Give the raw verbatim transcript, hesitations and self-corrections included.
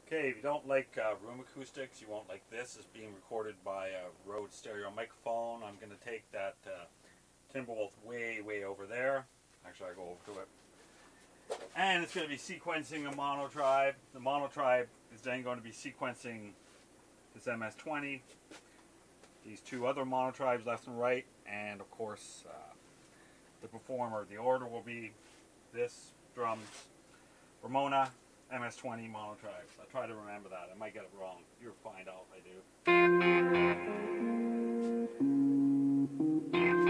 Okay, if you don't like uh, room acoustics, you won't like this. It's being recorded by a Rode stereo microphone. I'm going to take that uh, Timbre Wolf way, way over there. Actually, I go over to it. And it's going to be sequencing a monotribe. The monotribe is then going to be sequencing this M S twenty, these two other monotribes left and right, and of course uh, the performer. The order will be this, drums, Ramona, M S twenty, monotribes. I try to remember that. I might get it wrong. You'll find out if I do.